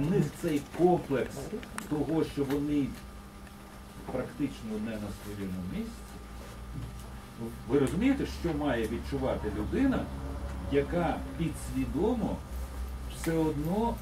у них цей комплекс того, що вони практично не на своєму місці. Ви розумієте, що має відчувати людина, яка підсвідомо все одно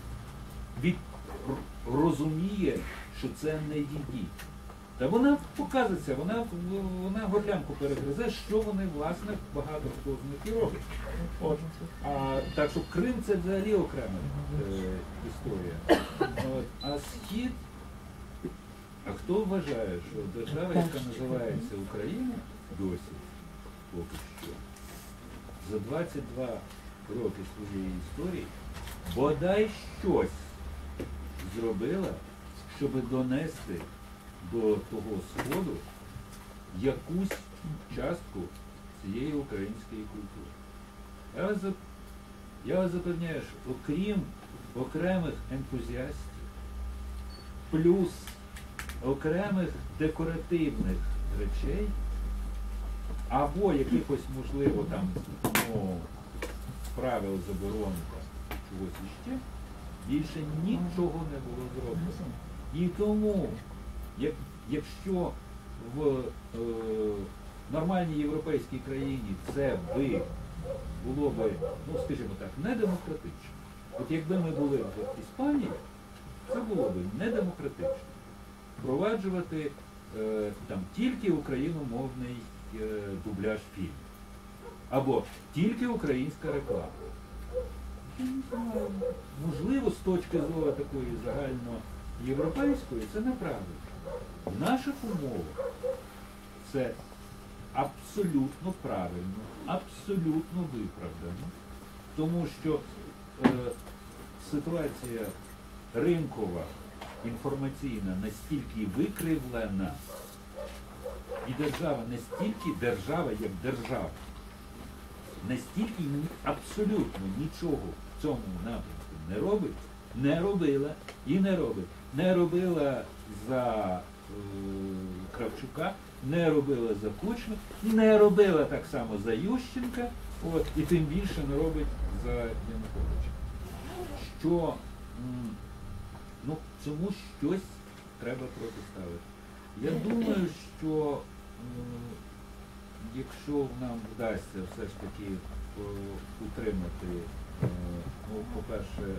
розуміє, що це не її. Та вона показується, вона горлянку перегризе, що вони, власне, багато хто з них і робить. От. Так що Крим це взагалі окрема історія. От. А Схід, а хто вважає, що держава, яка називається Україна, досі, поки що, за 22 роки своєї історії, бодай щось зробила, щоб донести до того Сходу якусь частку цієї української культури. Я вас запевняю, що окрім окремих ентузіастів, плюс окремих декоративних речей, або якихось, можливо, там, правил заборони чогось іще, більше нічого не було зроблено. І тому, якщо в нормальній європейській країні це було би, ну, скажімо так, недемократично. От якби ми були в Іспанії, це було б недемократично. Впроваджувати там тільки україномовний дубляж фільму. Або тільки українська реклама. Можливо, з точки зору такої загальноєвропейської, це неправильно. В наших умовах це абсолютно правильно, абсолютно виправдано, тому що ситуація ринкова, інформаційна настільки викривлена, і держава настільки, держава як держава, настільки абсолютно нічого в цьому напрямку не робить, не робила і не робить. Не робила за Кравчука, не робила за Кучму, не робила так само за Ющенка, от, і тим більше не робить за Януковича. Що, ну, цьому щось треба протиставити. Я думаю, що якщо нам вдасться все ж таки утримати, ну, по-перше,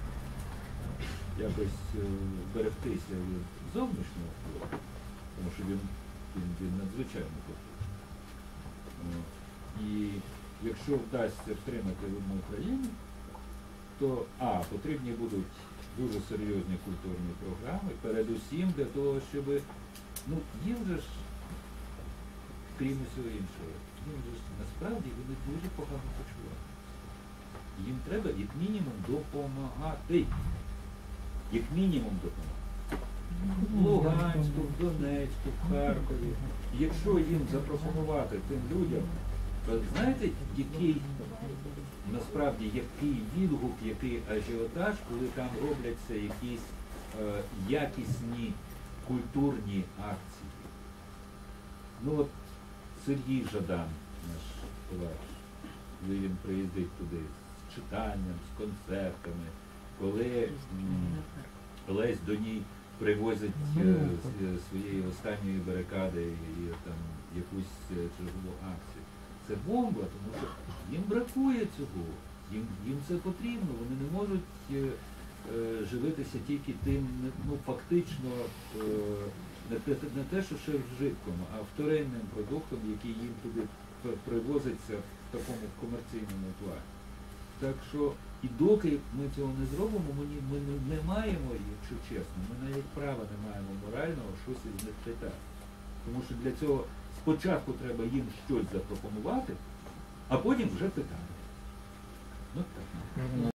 якось берегтися від зовнішнього впливу, тому що він надзвичайно потрібний. І якщо вдасться втримати в одну країну, то потрібні будуть дуже серйозні культурні програми, передусім для того, щоб, ну, їм же ж, крім усього іншого, їм же ж насправді вони дуже погано почувають. Їм треба, як мінімум, допомагати. Як мінімум допомагати. В Луганську, в Донецьку, в Харкові. Якщо їм запропонувати тим людям, то знаєте, який, насправді, який відгук, який ажіотаж, коли там робляться якісь якісні культурні акції. Ну от Сергій Жадан, наш товариш, коли він приїздить туди з читанням, з концертами, коли Лесь до ній привозить своєї останньої барикади і там якусь чергову акцію. Це бомба, тому що їм бракує цього, їм це потрібно, вони не можуть живитися тільки тим, ну, фактично, не те, що ще вжитком, а вторинним продуктом, який їм туди привозиться в такому комерційному плані. Так що, і доки ми цього не зробимо, ми не маємо, якщо чесно, ми навіть права не маємо морального щось із них питати. Тому що для цього спочатку треба їм щось запропонувати, а потім вже питати. Ну так.